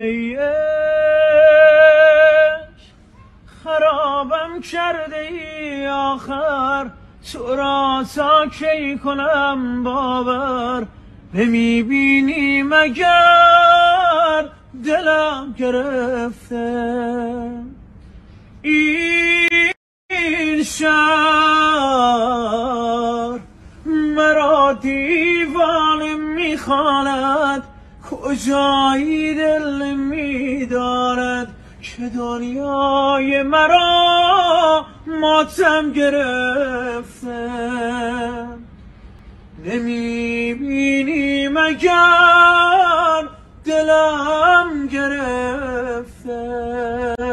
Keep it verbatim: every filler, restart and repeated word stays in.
ای عشق خرابم کرده ای آخر، تو را تا کی کنم باور، نمیبینی مگر دلم گرفته این شهر مرا دیوانه میخواند، کجایی دل میداند که دنیای مرا ماتم گرفته، نمیبینی مگر دلم گرفته.